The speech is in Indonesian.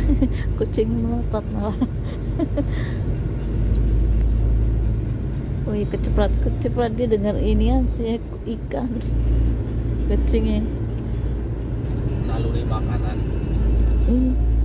Kucing melotot malah. Wih, keceprat dia dengar inian sih ikan kucingnya. Naluri makanan.